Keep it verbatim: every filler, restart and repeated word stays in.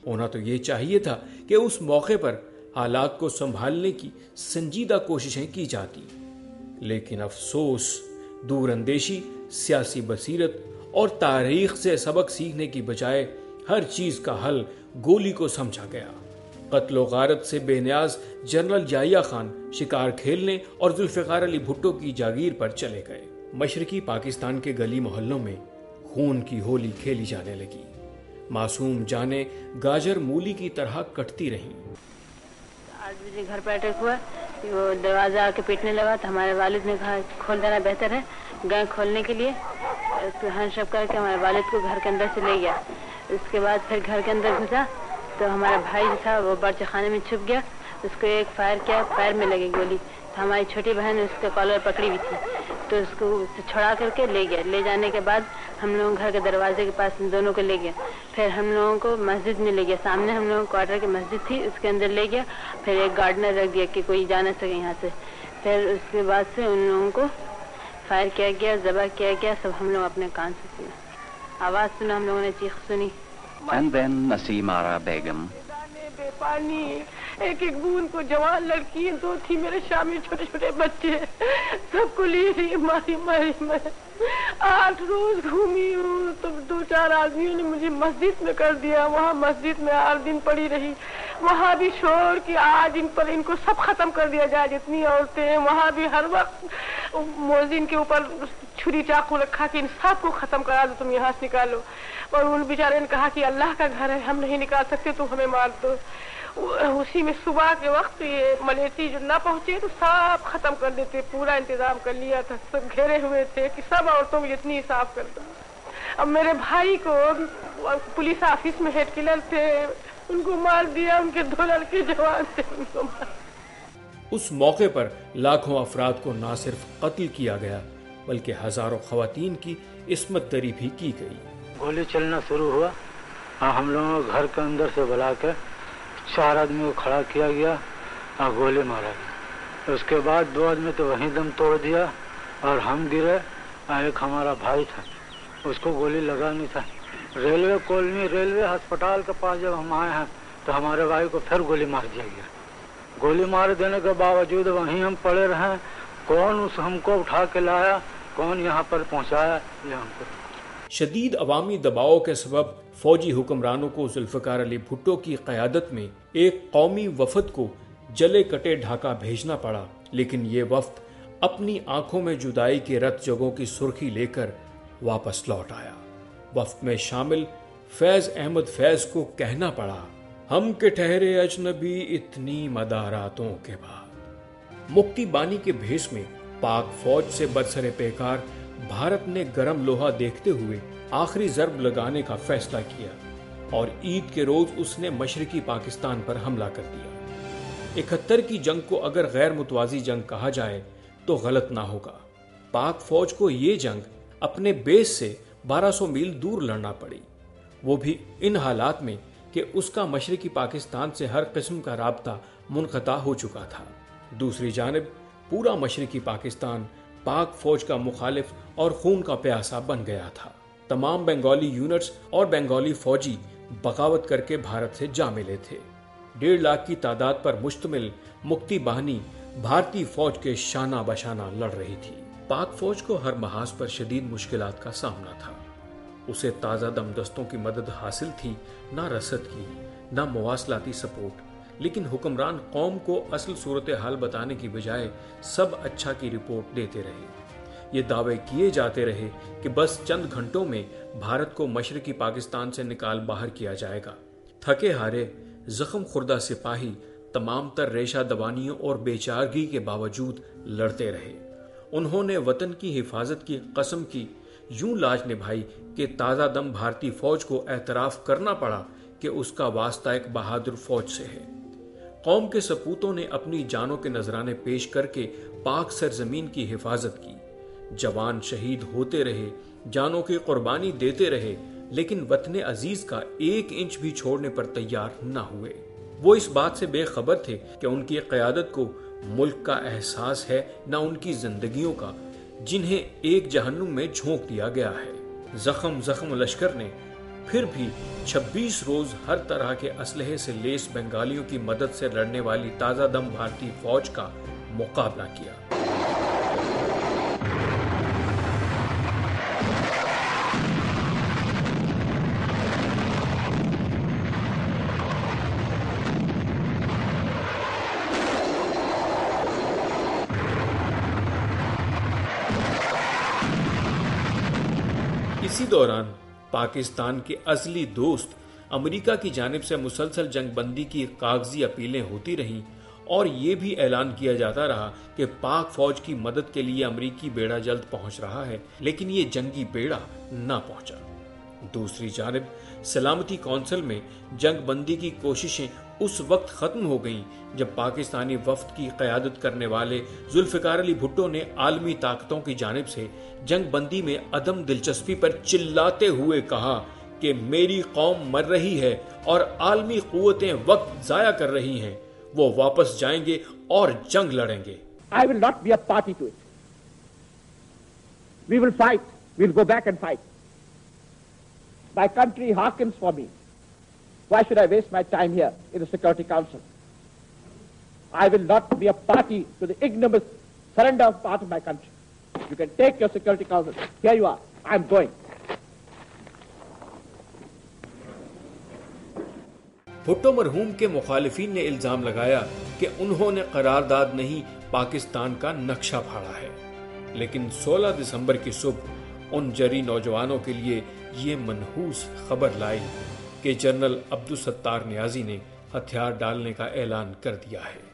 ہونا تو یہ چاہیے تھا کہ اس موقع پر حالات کو سنبھالنے کی سنجیدہ کوششیں کی جاتی، لیکن افسوس، دور اندیشی، سیاسی بصیرت اور تاریخ سے سبق سیکھنے کی بجائے ہر چیز کا حل گولی کو سمجھا گیا۔ قتل و غارت سے بے نیاز جنرل یحییٰ خان شکار کھیلنے اور ذوالفقار علی بھٹو کی جاگیر پر چلے گئے۔ مشرقی پاکستان کے گلی محلوں میں خون کی ہولی کھیلی جانے لگی، معصوم جانیں گاجر مولی کی طرح کٹتی رہیں۔ آٹھ بجے گھر پہ اٹیک ہوا، وہ دروازہ آ کے پیٹنے لگا تو ہمارے والد نے کہا کھول دینا بہتر ہے، گئے کھولنے کے لیے، ہینڈ شپ کر کے ہمارے والد کو گھر کے اندر سے لے گیا۔ اس کے بعد پھر گھر کے اندر گھسا تو ہمارا بھائی جو تھا وہ باورچی خانے میں چھپ گیا، اس کو ایک فائر کیا، پیر میں لگی گولی، تو ہماری چھوٹی بہن اس کے کالر پکڑی ہوئی تھی تو اس کو چھڑا کر کے لے گیا۔ لے جانے کے بعد ہم لوگ گھر کے دروازے کے پاس دونوں کو لے گیا، پھر ہم لوگوں کو مسجد میں لے گیا، سامنے ہم لوگوں کوارٹر کی مسجد تھی، اس کے اندر لے گیا، پھر ایک گارڈنر رکھ دیا کہ کوئی جا نہ سکے یہاں سے۔ پھر اس کے بعد سے ان لوگوں کو فائر کیا گیا، ذبح کیا گیا، سب ہم لوگ اپنے کان سے سنا، آواز سنا، ہم لوگوں نے چیخ سنی۔ And then نسیم آرا بیگم، بے پانی، ایک ایک بون کو، جوان لڑکی دو تھی، میرے شامی چھوٹے چھوٹے بچے، سب کو لی رہی ماری ماری میں آٹھ روز گھومی ہوں تو دو چار آدمیوں نے مجھے مسجد میں کر دیا، وہاں مسجد میں آٹھ دن پڑی رہی، وہاں بھی شور کی آج ان پر ان کو سب ختم کر دیا جائے، جتنی عورتیں ہیں وہاں بھی ہر وقت مؤذن کے اوپر چھری چاقو رکھا کہ ان سب کو ختم کرا دو، تم یہاں سے نکالو، اور ان بیچارے نے کہا کہ اللہ کا گھر ہے، ہم نہیں نکال سکتے، تم ہمیں مار دو۔ اسی میں صبح کے وقت یہ ملیٹری جو نہ پہنچے تو سب ختم کر دیتے، پورا انتظام کر لیا تھا، سب گھیرے ہوئے تھے کہ سب عورتوں کو جتنی صاف کر دو۔ اب میرے بھائی کو پولیس آفس میں ہیڈ کلر تھے، ان کو مار دیا، ان کے دو لڑکے جوان تھے، ان کو مار۔ اس موقع پر لاکھوں افراد کو نہ صرف قتل کیا گیا بلکہ ہزاروں خواتین کی عصمت دری بھی کی گئی۔ گولی چلنا شروع ہوا، ہاں ہم لوگوں کو گھر کے اندر سے بلا کے چار آدمی کو کھڑا کیا گیا اور گولی مارا گیا۔ اس کے بعد دو آدمی تو وہیں دم توڑ دیا اور ہم گرے، ایک ہمارا بھائی تھا اس کو گولی لگانی تھا۔ ریلوے کالونی ریلوے ہسپتال کے پاس جب ہم آئے ہیں تو ہمارے بھائی کو پھر گولی مار دیا گیا۔ گولی مار دینے کے باوجود وہیں ہم پڑے رہے، کون اس ہم کو اٹھا کے لایا، کون یہاں پر پہنچایا، یہ ہم کو۔ شدید عوامی دباؤ کے سبب فوجی حکمرانوں کو ذوالفقار علی بھٹو کی قیادت میں ایک قومی وفد کو جلے کٹے ڈھاکہ بھیجنا پڑا، لیکن یہ وفد اپنی آنکھوں میں جدائی کے رت جگہوں کی سرخی لے کر واپس لوٹ آیا۔ وفد میں شامل فیض احمد فیض کو کہنا پڑا، ہم کے ٹھہرے اجنبی اتنی مداراتوں کے بعد۔ مکتی بانی کے بھیس میں پاک فوج سے برسر پیکار بھارت نے گرم لوہا دیکھتے ہوئے آخری ضرب لگانے کا فیصلہ کیا اور عید کے روز اس نے مشرقی پاکستان پر حملہ کر دیا۔ اکہتر کی جنگ کو اگر غیر متوازی جنگ کہا جائے تو غلط نہ ہوگا۔ پاک فوج کو یہ جنگ اپنے بیس سے بارہ سو میل دور لڑنا پڑی، وہ بھی ان حالات میں کہ اس کا مشرقی پاکستان سے ہر قسم کا رابطہ منقطع ہو چکا تھا۔ دوسری جانب پورا مشرقی پاکستان پاک فوج کا مخالف اور خون کا پیاسا بن گیا تھا۔ تمام بنگالی یونٹس اور بنگالی فوجی بغاوت کر کے بھارت سے جا ملے تھے۔ ڈیڑھ لاکھ کی تعداد پر مشتمل مکتی باہنی بھارتی فوج کے شانہ بشانہ لڑ رہی تھی۔ پاک فوج کو ہر محاذ پر شدید مشکلات کا سامنا تھا۔ اسے تازہ دم دستوں کی مدد حاصل تھی، نہ رسد کی، نہ مواصلاتی سپورٹ، لیکن حکمران قوم کو اصل صورتحال بتانے کی بجائے سب اچھا کی رپورٹ دیتے رہے۔ یہ دعوے کیے جاتے رہے کہ بس چند گھنٹوں میں بھارت کو مشرقی پاکستان سے نکال باہر کیا جائے گا۔ تھکے ہارے زخم خوردہ سپاہی تمام تر ریشہ دوانیوں اور بے چارگی کے باوجود لڑتے رہے۔ انہوں نے وطن کی حفاظت کی قسم کی، یوں لاج نبھائی کہ تازہ دم بھارتی فوج کو اعتراف کرنا پڑا کہ اس کا واسطہ ایک بہادر فوج سے ہے۔ قوم کے سپوتوں نے اپنی جانوں کے نذرانے پیش کر کے پاک سرزمین کی حفاظت کی۔ جوان شہید ہوتے رہے، جانوں کی قربانی دیتے رہے، لیکن وطن عزیز کا ایک انچ بھی چھوڑنے پر تیار نہ ہوئے۔ وہ اس بات سے بے خبر تھے کہ ان کی قیادت کو ملک کا احساس ہے، نہ ان کی زندگیوں کا، جنہیں ایک جہنم میں جھونک دیا گیا ہے۔ زخم زخم لشکر نے پھر بھی چھبیس روز ہر طرح کے اسلحے سے لیس بنگالیوں کی مدد سے لڑنے والی تازہ دم بھارتی فوج کا مقابلہ کیا۔ اسی دوران پاکستان کے ازلی دوست امریکہ کی جانب سے مسلسل جنگ بندی کی کاغذی اپیلیں ہوتی رہیں اور یہ بھی اعلان کیا جاتا رہا کہ پاک فوج کی مدد کے لیے امریکی بیڑا جلد پہنچ رہا ہے، لیکن یہ جنگی بیڑا نہ پہنچا۔ دوسری جانب سلامتی کونسل میں جنگ بندی کی کوششیں اس وقت ختم ہو گئیں جب پاکستانی وفد کی قیادت کرنے والے ذوالفقار علی بھٹو نے عالمی طاقتوں کی جانب سے جنگ بندی میں عدم دلچسپی پر چلاتے ہوئے کہا کہ میری قوم مر رہی ہے اور عالمی قوتیں وقت ضائع کر رہی ہیں، وہ واپس جائیں گے اور جنگ لڑیں گے۔ I will not be a party to it. We will fight. We will go back and fight. My country hearkens for me. Why should I waste my time here in the Security Council? I will not be a party to the ignominious surrender of part of my country. You can take your Security Council. Here you are. I am going. Bhutto مرحوم کے مخالفین نے الزام لگایا کہ انہوں نے قرارداد نہیں پاکستان کا نقشہ پھاڑا ہے، لیکن سولہ دسمبر کی صبح ان جری نوجوانوں کے لیے یہ منحوس خبر لائی کہ جنرل عبدالستار نیازی نے ہتھیار ڈالنے کا اعلان کر دیا ہے۔